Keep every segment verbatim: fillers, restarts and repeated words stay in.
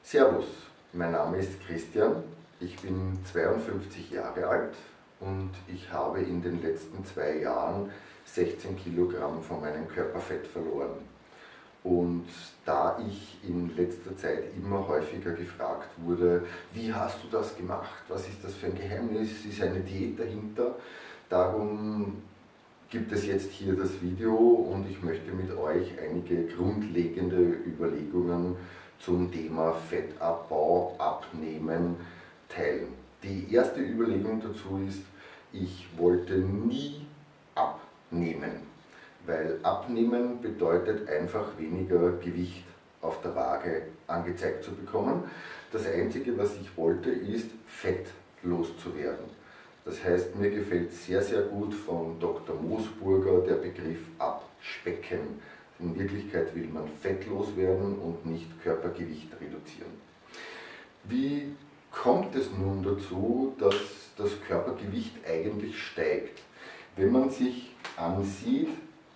Servus, mein Name ist Christian, ich bin zweiundfünfzig Jahre alt und ich habe in den letzten zwei Jahren sechzehn Kilogramm von meinem Körperfett verloren. Und da ich in letzter Zeit immer häufiger gefragt wurde, wie hast du das gemacht, was ist das für ein Geheimnis, ist eine Diät dahinter, darum gibt es jetzt hier das Video und ich möchte mit euch einige grundlegende Überlegungen zum Thema Fettabbau, Abnehmen teilen. Die erste Überlegung dazu ist, ich wollte nie abnehmen, weil abnehmen bedeutet einfach weniger Gewicht auf der Waage angezeigt zu bekommen. Das Einzige, was ich wollte, ist Fett loszuwerden. Das heißt, mir gefällt sehr, sehr gut von Doktor Moosburger der Begriff abspecken. In Wirklichkeit will man Fett loswerden und nicht Körpergewicht reduzieren. Wie kommt es nun dazu, dass das Körpergewicht eigentlich steigt? Wenn man sich ansieht,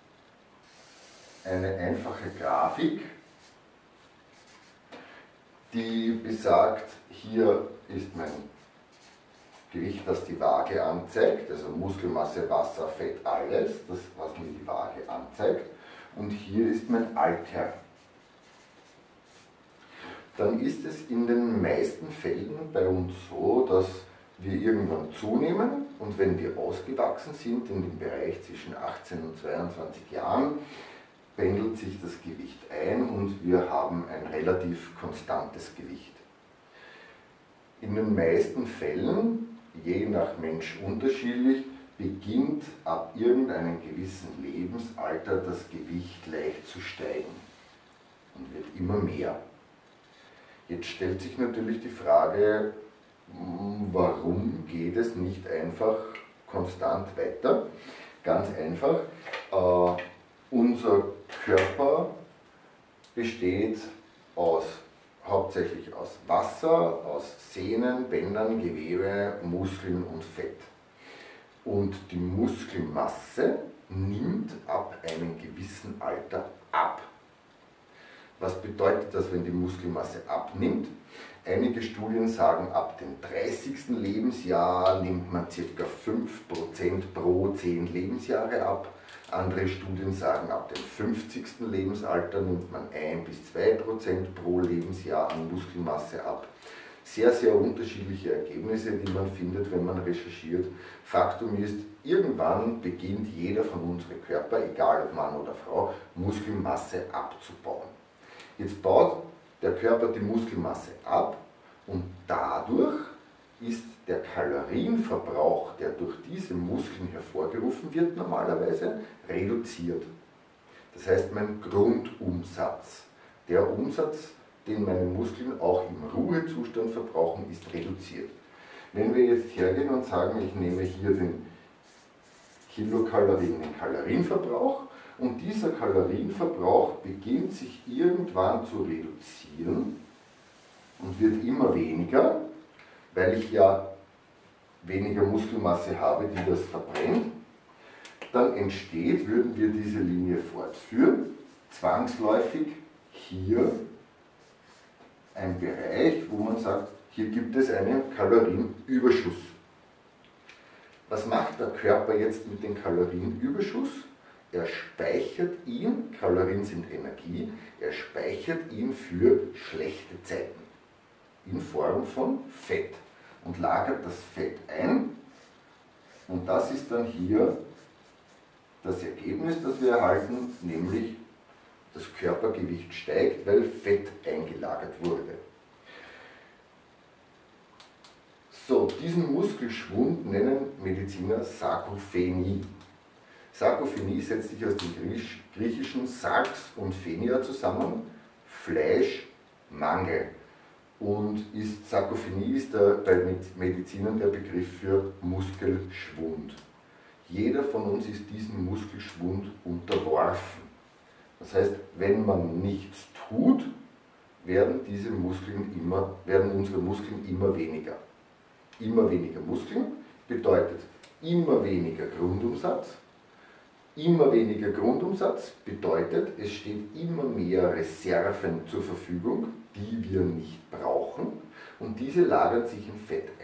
eine einfache Grafik, die besagt, hier ist mein Gewicht, das die Waage anzeigt, also Muskelmasse, Wasser, Fett, alles, das was mir die Waage anzeigt. Und hier ist mein Alter. Dann ist es in den meisten Fällen bei uns so, dass wir irgendwann zunehmen und wenn wir ausgewachsen sind, in dem Bereich zwischen achtzehn und zweiundzwanzig Jahren, pendelt sich das Gewicht ein und wir haben ein relativ konstantes Gewicht. In den meisten Fällen, je nach Mensch unterschiedlich, beginnt ab irgendeinem gewissen Lebensalter das Gewicht leicht zu steigen und wird immer mehr. Jetzt stellt sich natürlich die Frage, warum geht es nicht einfach konstant weiter? Ganz einfach, äh, unser Körper besteht aus, hauptsächlich aus Wasser, aus Sehnen, Bändern, Gewebe, Muskeln und Fett. Und die Muskelmasse nimmt ab einem gewissen Alter ab. Was bedeutet das, wenn die Muskelmasse abnimmt? Einige Studien sagen, ab dem dreißigsten Lebensjahr nimmt man ca. fünf Prozent pro zehn Lebensjahre ab. Andere Studien sagen, ab dem fünfzigsten Lebensalter nimmt man ein bis zwei Prozent pro Lebensjahr an Muskelmasse ab. Sehr, sehr unterschiedliche Ergebnisse, die man findet, wenn man recherchiert. Faktum ist, irgendwann beginnt jeder von unseren Körper, egal ob Mann oder Frau, Muskelmasse abzubauen. Jetzt baut der Körper die Muskelmasse ab und dadurch ist der Kalorienverbrauch, der durch diese Muskeln hervorgerufen wird, normalerweise reduziert. Das heißt, mein Grundumsatz, der Umsatz, den meine Muskeln auch im Ruhezustand verbrauchen, ist reduziert. Wenn wir jetzt hergehen und sagen, ich nehme hier den Kilokalorien, den Kalorienverbrauch, und dieser Kalorienverbrauch beginnt sich irgendwann zu reduzieren und wird immer weniger, weil ich ja weniger Muskelmasse habe, die das verbrennt, dann entsteht, würden wir diese Linie fortführen, zwangsläufig hier ein Bereich, wo man sagt, hier gibt es einen Kalorienüberschuss. Was macht der Körper jetzt mit dem Kalorienüberschuss? Er speichert ihn, Kalorien sind Energie, er speichert ihn für schlechte Zeiten in Form von Fett und lagert das Fett ein und das ist dann hier das Ergebnis, das wir erhalten, nämlich das Körpergewicht steigt, weil Fett eingelagert wurde. So, diesen Muskelschwund nennen Mediziner Sarkophenie. Sarkophenie setzt sich aus dem griechischen Sarx und Phenia zusammen, Fleischmangel. Und ist, Sarkophenie ist der, bei Medizinern der Begriff für Muskelschwund. Jeder von uns ist diesem Muskelschwund unterworfen. Das heißt, wenn man nichts tut, werden, diese Muskeln immer, werden unsere Muskeln immer weniger. Immer weniger Muskeln bedeutet immer weniger Grundumsatz, Immer weniger Grundumsatz bedeutet, es steht immer mehr Reserven zur Verfügung, die wir nicht brauchen, und diese lagern sich in Fett ein.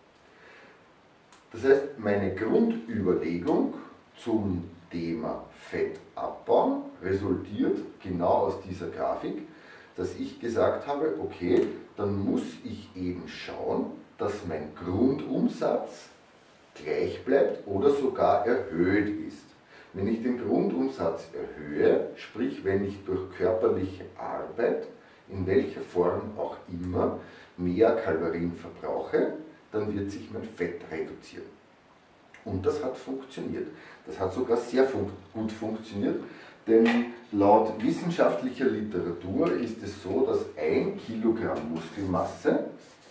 Das heißt, meine Grundüberlegung zum Thema Fett abbauen resultiert genau aus dieser Grafik, dass ich gesagt habe, okay, dann muss ich eben schauen, dass mein Grundumsatz gleich bleibt oder sogar erhöht ist. Wenn ich den Grundumsatz erhöhe, sprich wenn ich durch körperliche Arbeit, in welcher Form auch immer, mehr Kalorien verbrauche, dann wird sich mein Fett reduzieren. Und das hat funktioniert. Das hat sogar sehr fun- gut funktioniert, denn laut wissenschaftlicher Literatur ist es so, dass ein Kilogramm Muskelmasse,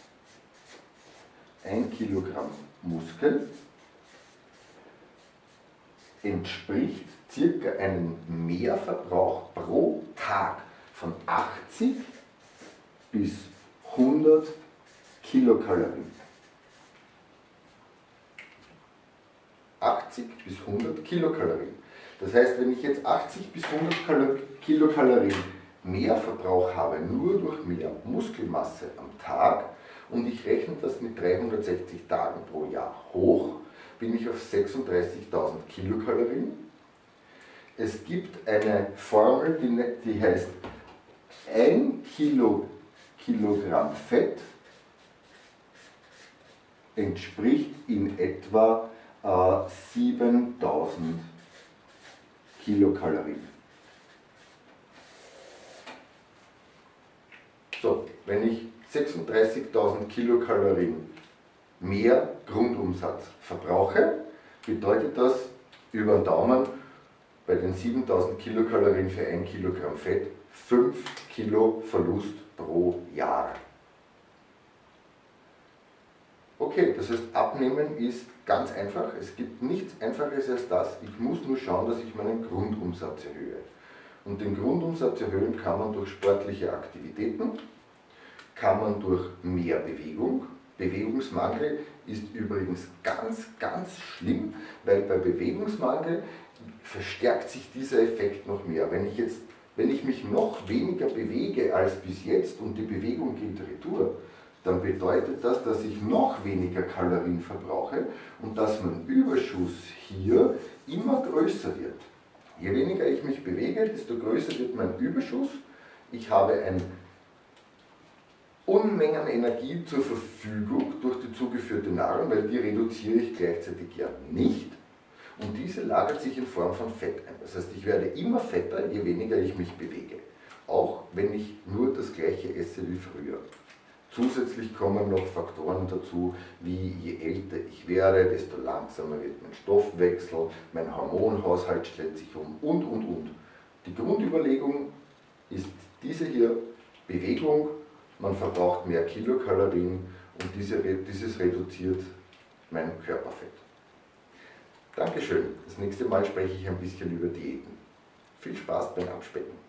ein Kilogramm Muskel, entspricht circa einem Mehrverbrauch pro Tag von achtzig bis hundert Kilokalorien. achtzig bis hundert Kilokalorien. Das heißt, wenn ich jetzt achtzig bis hundert Kilokalorien mehr Verbrauch habe, nur durch mehr Muskelmasse am Tag, und ich rechne das mit dreihundertsechzig Tagen pro Jahr hoch, bin ich auf sechsunddreißigtausend Kilokalorien. Es gibt eine Formel, die, die heißt ein Kilo, Kilogramm Fett entspricht in etwa äh, siebentausend Kilokalorien. So, wenn ich sechsunddreißigtausend Kilokalorien mehr Grundumsatz verbrauche, bedeutet das über den Daumen bei den siebentausend Kilokalorien für ein Kilogramm Fett fünf Kilo Verlust pro Jahr. Okay, das heißt, abnehmen ist ganz einfach. Es gibt nichts Einfaches als das. Ich muss nur schauen, dass ich meinen Grundumsatz erhöhe. Und den Grundumsatz erhöhen kann man durch sportliche Aktivitäten, kann man durch mehr Bewegung. Bewegungsmangel ist übrigens ganz, ganz schlimm, weil bei Bewegungsmangel verstärkt sich dieser Effekt noch mehr. Wenn ich, jetzt, wenn ich mich noch weniger bewege als bis jetzt und die Bewegung geht retour, dann bedeutet das, dass ich noch weniger Kalorien verbrauche und dass mein Überschuss hier immer größer wird. Je weniger ich mich bewege, desto größer wird mein Überschuss. Ich habe ein Unmengen Energie zur Verfügung durch die zugeführte Nahrung, weil die reduziere ich gleichzeitig ja nicht. Und diese lagert sich in Form von Fett ein. Das heißt, ich werde immer fetter, je weniger ich mich bewege. Auch wenn ich nur das gleiche esse wie früher. Zusätzlich kommen noch Faktoren dazu, wie je älter ich werde, desto langsamer wird mein Stoffwechsel, mein Hormonhaushalt stellt sich um und, und, und. Die Grundüberlegung ist diese hier: Bewegung, man verbraucht mehr Kilokalorien und diese, dieses reduziert mein Körperfett. Dankeschön. Das nächste Mal spreche ich ein bisschen über Diäten. Viel Spaß beim Abspecken.